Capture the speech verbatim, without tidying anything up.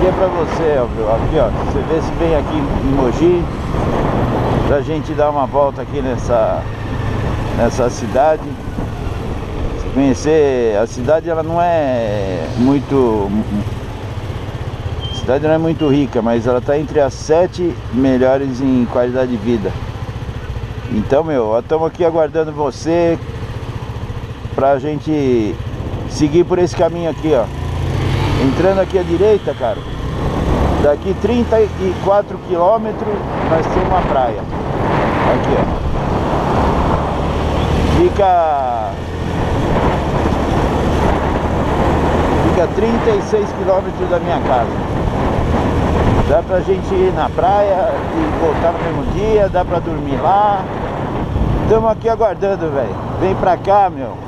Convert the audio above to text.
é pra você, ó, viu? Aqui, ó, você vê se vem aqui em Mogi, pra gente dar uma volta aqui nessa, nessa cidade. Conhecer a cidade, ela não é muito... A cidade não é muito rica, mas ela tá entre as sete melhores em qualidade de vida. Então, meu, estamos aqui aguardando você pra gente seguir por esse caminho aqui, ó. Entrando aqui à direita, cara, daqui trinta e quatro quilômetros nós temos uma praia. Aqui, ó. Fica... Fica trinta e seis quilômetros da minha casa. Dá pra gente ir na praia e voltar no mesmo dia, dá pra dormir lá. Estamos aqui aguardando, velho. Vem pra cá, meu.